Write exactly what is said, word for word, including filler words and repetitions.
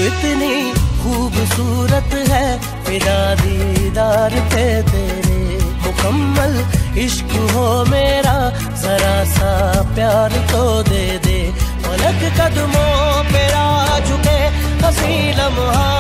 इतनी खूबसूरत है फिदा दीदार पे तेरे, मुकम्मल इश्क हो मेरा जरा सा प्यार तो दे दे। पलक कदमों पे आ झुके हसी लम्हा